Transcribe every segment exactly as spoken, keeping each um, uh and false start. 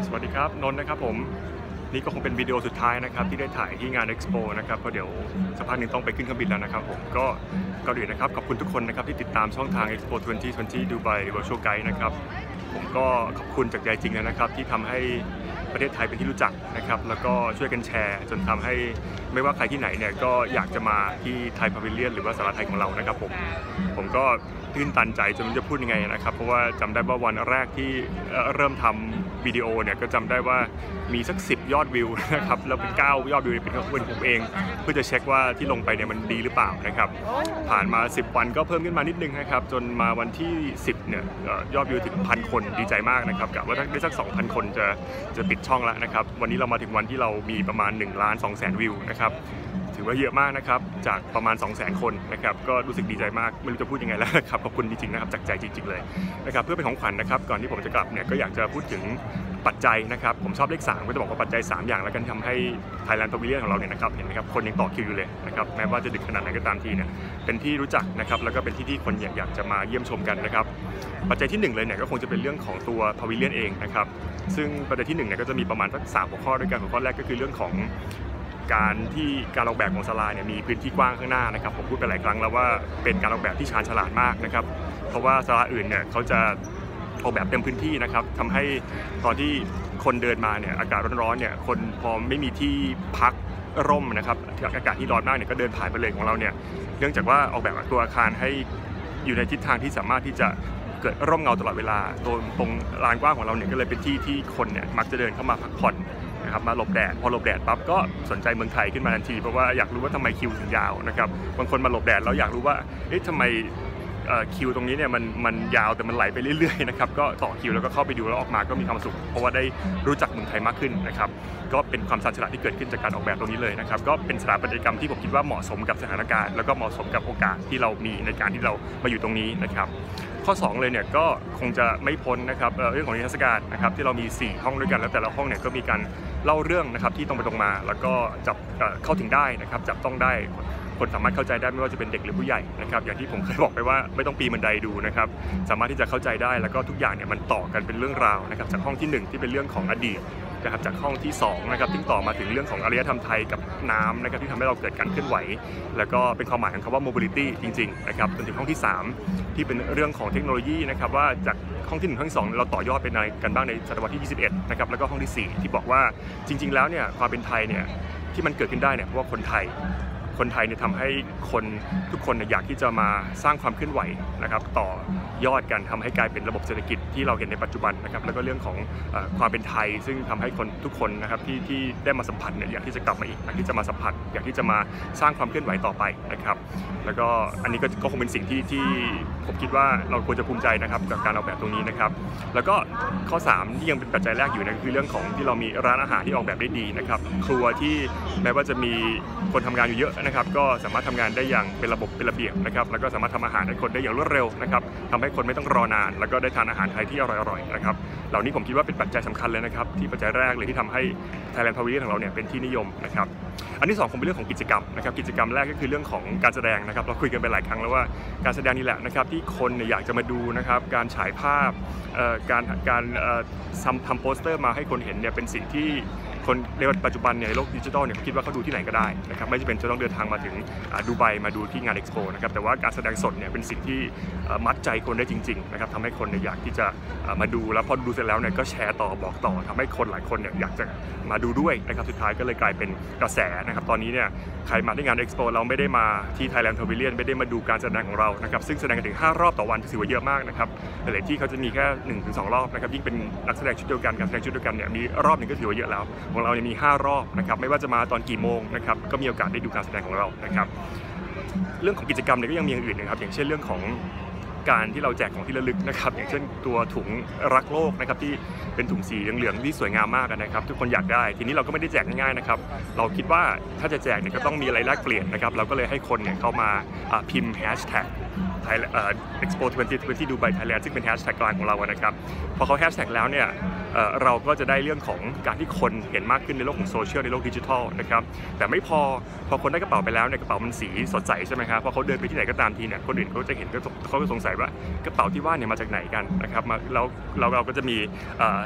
สวัสดีครับนนท์นะครับผมนี่ก็คงเป็นวิดีโอสุดท้ายนะครับที่ได้ถ่ายที่งาน Expo นะครับเพราะเดี๋ยวสักพักหนึ่งต้องไปขึ้นเครื่องบินแล้วนะครับผมก็ก่อนอื่นนะครับขอบคุณทุกคนนะครับที่ติดตามช่องทาง Expo ยี่สิบยี่สิบ Dubai Virtual Guide นะครับผมก็ขอบคุณจากใจจริงนะครับที่ทำให้ประเทศไทยเป็นที่รู้จักนะครับแล้วก็ช่วยกันแชร์จนทำให้ไม่ว่าใครที่ไหนเนี่ยก็อยากจะมาที่ไทยพาวิเลียนหรือว่าสาราไทยของเรานะครับผมผมก็ตื้นตันใจจนไม่รู้จะพูดยังไงนะครับเพราะว่าจำได้ว่าวันแรกที่เริ่มทำวิดีโอเนี่ยก็จำได้ว่ามีสักสิบยอดวิวนะครับแล้วเป็นเก้ายอดวิวเป็นของผมเองเพื่อจะเช็คว่าที่ลงไปเนี่ยมันดีหรือเปล่านะครับผ่านมาสิบวันก็เพิ่มขึ้นมานิดนึงนะครับจนมาวันที่สิบเนี่ยยอดวิวถึงพันคนดีใจมากนะครับกะว่าถ้าได้สัก สองพัน คนจะจะปิดช่องแล้วนะครับวันนี้เรามาถึงวันที่เรามีประมาณหนึ่งล้านสองแสนวิวนะครับถือว่าเยอะมากนะครับจากประมาณ สองแสน คนนะครับก็รู้สึกดีใจมากไม่รู้จะพูดยังไงแล้วครับขอบคุณจริงๆนะครับจากใจจริงๆเลยนะครับเพื่อเป็นของขวัญนะครับก่อนที่ผมจะกลับเนี่ยก็อยากจะพูดถึงปัจจัยนะครับผมชอบเลขสามก็จะบอกว่าปัจจัยสามอย่างแล้วกันทำให้ Thailand Pavilion ของเราเนี่ยนะครับเห็นไหมครับคนยังต่อคิวอยู่เลยนะครับแม้ว่าจะดึกขนาดไหนก็ตามทีเนี่ยเป็นที่รู้จักนะครับแล้วก็เป็นที่ที่คนอยากจะมาเยี่ยมชมกันนะครับปัจจัยที่หนึ่งเลยเนี่ยก็คงจะเป็นเรื่องของตัว Pavilion เองนะครับซึ่งปัจจัยที่หนึ่งเนี่ยก็จะมีประมาณสักสามหัวข้อด้วยกันหัวข้อแรกก็คือเรื่องของการที่การออกแบบของศาลาเนี่ยมีพื้นที่กว้างข้างหน้านะครับผมพูดไปหลายครั้งแล้วว่าเป็นการออกแบบที่ชาญฉลาดมากนะครับเพราะว่าศาลาอื่นเนี่ยเขาจะออกแบบเต็มพื้นที่นะครับทำให้ตอนที่คนเดินมาเนี่ยอากาศร้อนๆเนี่ยคนพอไม่มีที่พักร่มนะครับอากาศที่ร้อนมากเนี่ยก็เดินผ่านไปเลยของเราเนี่ยเนื่องจากว่าออกแบบตัวอาคารให้อยู่ในทิศทางที่สามารถที่จะเกิดร่มเงาตลอดเวลาตรงตรงลานกว้างของเราเนี่ยก็เลยเป็นที่ที่คนเนี่ยมักจะเดินเข้ามาพักผ่อนนะครับมาหลบแดดพอหลบแดดปั๊บก็สนใจเมืองไทยขึ้นมาทันทีเพราะว่าอยากรู้ว่าทำไมคิวถึงยาวนะครับบางคนมาหลบแดดแล้วอยากรู้ว่าเอ๊ะทำไมคิวตรงนี้เนี่ยมันมันยาวแต่มันไหลไปเรื่อยๆนะครับก็ต่อคิวแล้วก็เข้าไปดูแล้วออกมาก็มีความสุขเพราะว่าได้รู้จักเมืองไทยมากขึ้นนะครับก็เป็นความชาญฉลาดที่เกิดขึ้นจากการออกแบบตรงนี้เลยนะครับก็เป็นสถาปัตยกรรมที่ผมคิดว่าเหมาะสมกับสถานการณ์แล้วก็เหมาะสมกับโอกาสที่เรามีในการที่เรามาอยู่ตรงนี้นะครับข้อสองเลยเนี่ยก็คงจะไม่พ้นนะครับเรื่องของนิทรรศการนะครับที่เรามีสี่ห้องด้วยกันแล้วแต่ละห้องเนี่ยก็มีการเล่าเรื่องนะครับที่ตรงไปตรงมาแล้วก็จับเข้าถึงได้นะครับจับต้องได้คนสามารถเข้าใจได้ไม่ว่าจะเป็นเด็กหรือผู้ใหญ่นะครับอย่างที่ผมเคยบอกไปว่าไม่ต้องปีนบันไดดูนะครับสามารถที่จะเข้าใจได้แล้วก็ทุกอย่างเนี่ยมันต่อกันเป็นเรื่องราวนะครับจากห้องที่หนึ่งที่เป็นเรื่องของอดีตนะครับจากห้องที่สองนะครับที่ต่อมาถึงเรื่องของอารยธรรมไทยกับน้ำนะครับที่ทำให้เราเกิดการเคลื่อนไหวแล้วก็เป็นความหมายของคำว่า mobility จริงๆนะครับจนถึงห้องที่สามที่เป็นเรื่องของเทคโนโลยีนะครับว่าจากห้องที่หนึ่งห้องที่สองเราต่อยอดเป็นอะไรกันบ้างในศตวรรษที่ยี่สิบเอ็ดนะครับแล้วก็ห้องที่สี่ที่บอกว่าจริงๆแล้วเนี่ยความเป็นไทยเนี่ยที่มันเกิดขึ้นได้เนี่ยเพราะว่าคนไทยคนไทยเนี่ยทำให้คนทุกคนอยากที่จะมาสร้างความเคลื่อนไหวนะครับต่อยอดกันทำให้กลายเป็นระบบเศรษฐกิจที่เราเห็นในปัจจุบันนะครับแล้วก็เรื่องของความเป็นไทยซึ่งทำให้คนทุกคนนะครับที่ที่ได้มาสัมผัสเนี่ยอยากที่จะกลับมาอีกอยากที่จะมาสัมผัสอยากที่จะมาสร้างความเคลื่อนไหวต่อไปนะครับแล้วก็อันนี้ก็คงเป็นสิ่งที่ที่ผมคิดว่าเราควรจะภูมิใจนะครับกับการออกแบบตรงนี้นะครับแล้วก็ข้อสามที่ยังเป็นปัจจัยแรกอยู่นั่นคือเรื่องของที่เรามีร้านอาหารที่ออกแบบได้ดีนะครับครัวที่แม้ว่าจะมีคนทำงานอยู่เยอะนะครับก็สามารถทำงานได้อย่างเป็นระบบเป็นระเบียบนะครับแล้วก็สามารถทำอาหารให้คนได้อย่างรวดเร็วนะครับทำให้คนไม่ต้องรอนานแล้วก็ได้ทานอาหารไทยที่อร่อยๆนะครับเหล่านี้ผมคิดว่าเป็นปัจจัยสำคัญเลยนะครับที่ปัจจัยแรกเลยที่ทำให้ Thailand Pavilion ของเราเนี่ยเป็นที่นิยมนะครับอันที่สองคงเป็นเรื่องของกิจกรรมนะครับกิจกรรมแรกก็คือเรื่องของการแสดงนะครับเราคุยกันไปหลายครั้งแล้วว่าการแสดงนี่แหละนะครับที่คนอยากจะมาดูนะครับการฉายภาพการการทำทำโปสเตอร์มาให้คนเห็นเนี่ยเป็นสิ่งที่คนในปัจจุบันเนี่ยในโลกดิจิทัลเนี่ยคิดว่าเขาดูที่ไหนก็ได้นะครับไม่จำเป็นจะต้องเดินทางมาถึงดูไบมาดูที่งาน Expo นะครับแต่ว่าการแสดงสดเนี่ยเป็นสิ่งที่มัดใจคนได้จริงๆนะครับทำให้คนอยากที่จะมาดูแล้วพอดูเสร็จแล้วเนี่ยก็แชร์ต่อบอกต่อทำให้คนหลายคนเนี่ยอยากจะมาดูด้วยนะครับสุดท้ายก็เลยกลายเป็นกระแสนะครับตอนนี้เนี่ยใครมาที่งาน Expo เราไม่ได้มาที่ Thailand Pavilion ไม่ได้มาดูการแสดงของเรานะครับซึ่งแสดงกันถึงห้ารอบต่อวันถือว่าเยอะมากนะครับหลายที่เขาจะมีแค่ หนึ่งถึงสอง รอบนะครับยิ่งเป็นนักแสดงชุดเดียวกันการแสดงชุดเดียวกันเนี่ยมีรอบหนึ่งก็ถือว่าเยอะแล้วของเราเนี่ยมีห้ารอบนะครับไม่ว่าจะมาตอนกี่โมงนะครับก็มีโอกาสได้ดูการแสดงของเรานะครับเรื่องของกิจกรรมเนี่ยก็ยังมีอย่างอื่นนะครับอย่างเช่นเรื่องของการที่เราแจกของที่ระลึกนะครับอย่างเช่นตัวถุงรักโลกนะครับที่เป็นถุงสีเหลืองๆที่สวยงามมากนะครับทุกคนอยากได้ทีนี้เราก็ไม่ได้แจกง่ายๆนะครับเราคิดว่าถ้าจะแจกเนี่ยก็ต้องมีอะไรแลกเปลี่ยนนะครับเราก็เลยให้คนเนี่ยเข้ามาพิมพ์แฮชแท็กไทยเอ่อ Expo ยี่สิบยี่สิบ Dubai Thailand ซึ่งเป็นแฮชแท็กกลางของเรานะครับพอเขาแฮชแท็กแล้วเนี่ยเราก็จะได้เรื่องของการที่คนเห็นมากขึ้นในโลกของโซเชียลในโลกดิจิทัลนะครับแต่ไม่พอพอคนได้กระเป๋าไปแล้วเนี่ยกระเป๋ามันสีสดใสใช่ไหมครับพอเขาเดินไปที่ไหนก็ตามทีเนี่ยคนอื่นเขาจะเห็นเขาก็สงสัยว่ากระเป๋าที่ว่าเนี่ยมาจากไหนกันนะครับมาแล้วเราเราก็จะมี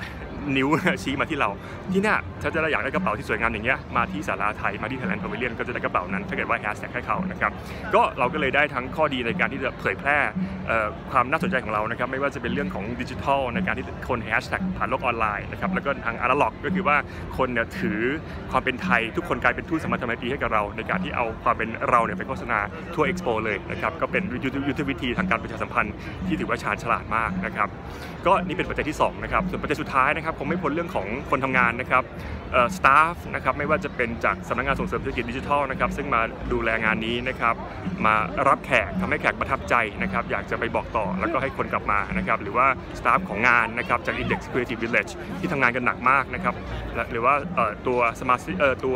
นิ้วชี้มาที่เราที่เนี่ยถ้าจะอยากได้กระเป๋าที่สวยงามอย่างเงี้ยมาที่ศาลาไทยมาที่ Thailand Pavilion ก็จะได้กระเป๋านั้นถ้าเกิดว่าแฮชแท็กให้เขานะครับก็เราก็เลยได้ทั้งข้อดีในการที่จะเผยแพร่ความน่าสนใจของเรานะครับไม่ว่าจะเป็นเรื่องของดิจิทัลในการที่คนแฮชแท็กผ่านโลกออนไลน์นะครับแล้วก็ทางอนาล็อกก็คือว่าคนเนี่ยถือความเป็นไทยทุกคนกลายเป็นทูตสมรรถไมตรีให้กับเราในการที่เอาความเป็นเราเนี่ยไปโฆษณาทั่วเอ็กซ์โปเลยนะครับก็เป็นยุทธวิธีทางการประชาสัมพันธ์ที่ถือว่าชาญฉลาดมากนะครับก็นี่เป็นปัจจัยที่สองนะครับส่วนปัจจัยสุดท้ายนะครับคงไม่พ้นเรื่องของคนทำงานนะครับสตาฟนะครับไม่ว่าจะเป็นจากสำนักงานส่งเสริมเศรษฐกิจดิจิทัลนะครับซึ่งมาดูแลงานนี้นะครับมารับแขกทำให้แขกประทับใจนะครับอยากจะไปบอกต่อแล้วก็ให้คนกลับมานะครับหรือว่าสตาฟของงานนะครับจาก Index Creative Village ที่ทำงานกันหนักมากนะครับหรือว่าตัวสมาชิกตัว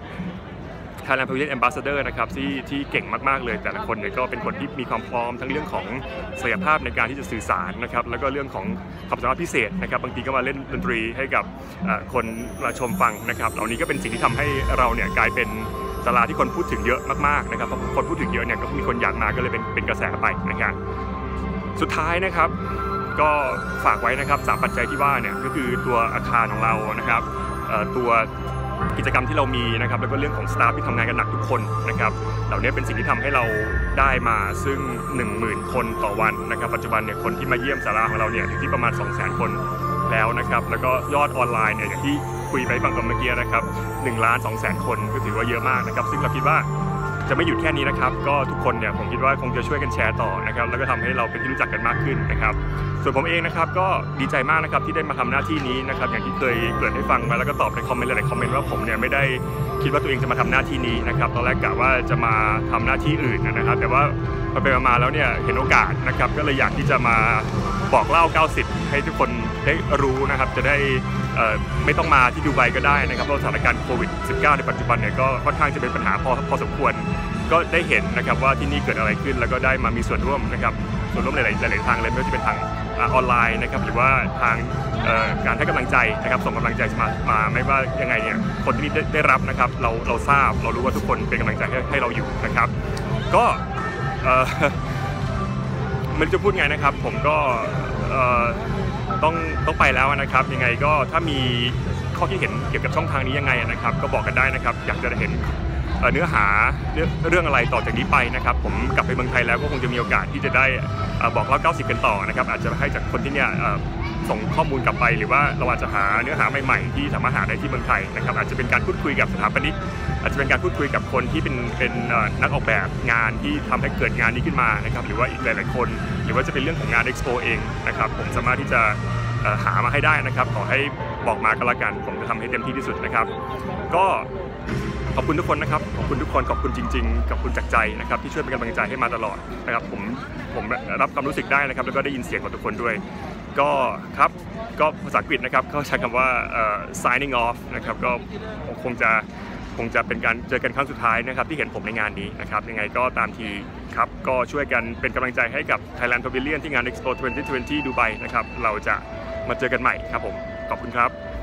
Thailand Pavilion Ambassador นะครับที่ที่เก่งมากๆเลยแต่ละคนเนี่ยก็เป็นคนที่มีความพร้อมทั้งเรื่องของศักยภาพในการที่จะสื่อสารนะครับแล้วก็เรื่องของความสามารถพิเศษนะครับบางทีก็มาเล่นดนตรีให้กับคนมาชมฟังนะครับเหล่านี้ก็เป็นสิ่งที่ทำให้เราเนี่ยกลายเป็นศาลาที่คนพูดถึงเยอะมากๆนะครับพอคนพูดถึงเยอะเนี่ยก็มีคนอยากมาก็เลยเป็นเป็นกระแสไปนะครับสุดท้ายนะครับก็ฝากไว้นะครับสามปัจจัยที่ว่าเนี่ยก็คือตัวอาคารของเรานะครับตัวกิจกรรมที่เรามีนะครับแล้วก็เรื่องของสตาฟที่ทำงานกันหนักทุกคนนะครับเหล่านี้เป็นสิ่งที่ทำให้เราได้มาซึ่ง หนึ่งหมื่น คนต่อวันนะครับปัจจุบันเนี่ยคนที่มาเยี่ยมศาลาของเราเนี่ยอยู่ที่ประมาณ สองแสน คนแล้วนะครับแล้วก็ยอดออนไลน์เนี่ยอย่างที่คุยไปบางตอนเมื่อกี้นะครับหนึ่งล้านสองแสนคนก็ถือว่าเยอะมากนะครับซึ่งเราคิดว่าจะไม่หยุดแค่นี้นะครับก็ทุกคนเนี่ยผมคิดว่าคงจะช่วยกันแชร์ต่อนะครับแล้วก็ทำให้เราเป็นที่รู้จักกันมากขึ้นนะครับส่วนผมเองนะครับก็ดีใจมากนะครับที่ได้มาทำหน้าที่นี้นะครับอย่างที่เคยเกริ่นให้ฟังมาแล้วก็ตอบในคอมเมนต์หลายๆคอมเมนต์ว่าผมเนี่ยไม่ได้คิดว่าตัวเองจะมาทำหน้าที่นี้นะครับตอนแรกกะว่าจะมาทำหน้าที่อื่นนะครับแต่ว่าไปไปมาแล้วเนี่ยเห็นโอกาสนะครับก็เลยอยากที่จะมาบอกเล่าเก้าสิบให้ทุกคนได้รู้นะครับจะได้ไม่ต้องมาที่ดูไบก็ได้นะครับเพราะสถานการณ์โควิด สิบเก้า ในปัจจุบันเนี่ยก็ค่อนข้างจะเป็นปัญหาพอพอสมควรก็ได้เห็นนะครับว่าที่นี่เกิดอะไรขึ้นแล้วก็ได้มามีส่วนร่วมนะครับส่วนร่วมหลายๆหลายๆทางเลยไม่ว่าจะเป็นทางออนไลน์นะครับหรือว่าทางการให้กำลังใจนะครับส่งกำลังใจมามาไม่ว่ายังไงเนี่ยคนที่นี่ได้รับนะครับเราเราทราบเรารู้ว่าทุกคนเป็นกำลังใจให้ให้เราอยู่นะครับก็มันจะพูดไงนะครับผมก็ต้องต้องไปแล้วนะครับยังไงก็ถ้ามีข้อคิดเห็นเกี่ยวกับช่องทางนี้ยังไงนะครับก็บอกกันได้นะครับอยากจะเห็นเนื้อหาเรื่องอะไรต่อจากนี้ไปนะครับผมกลับไปเมืองไทยแล้วก็คงจะมีโอกาสที่จะได้บอกเล่าเก้าสิบกันต่อนะครับอาจจะให้จากคนที่เนี่ยส่งข้อมูลกลับไปหรือว่าเราอาจจะหาเนื้อหาใหม่ๆที่สามารถหาได้ที่เมืองไทยนะครับอาจจะเป็นการพูดคุยกับสถาปนิกอาจจะเป็นการพูดคุยกับคนที่เป็นเป็นนักออกแบบงานที่ทำให้เกิดงานนี้ขึ้นมานะครับหรือว่าอีกหลายๆคนหรือว่าจะเป็นเรื่องของงาน Expo เองนะครับผมสามารถที่จะหามาให้ได้นะครับขอให้บอกมาก็แล้วกันผมจะทำให้เต็มที่ที่สุดนะครับก็ขอบคุณทุกคนนะครับขอบคุณทุกคนขอบคุณจริงๆขอบคุณจากใจนะครับที่ช่วยเป็นกำลังใจให้มาตลอดนะครับผมผมรับความรู้สึกได้นะครับแล้วก็ได้ยินเสียงของทุกคนด้วยก็ครับก็ภาษาอังกฤษนะครับเขาใช้คำว่า signing off นะครับก็คงจะคงจะเป็นการเจอกันครั้งสุดท้ายนะครับที่เห็นผมในงานนี้นะครับยังไงก็ตามทีครับก็ช่วยกันเป็นกำลังใจให้กับ Thailand Pavilion ที่งาน Expo ยี่สิบยี่สิบดูไบนะครับเราจะมาเจอกันใหม่ครับผมขอบคุณครับ